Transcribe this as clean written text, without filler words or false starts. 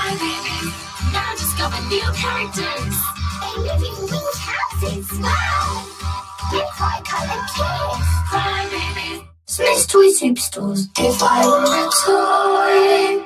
Crybabies, now discover new characters. A living winged houses, wow! With bright-coloured kids. Crybabies. Smyths Toy Superstores. If I were a toy.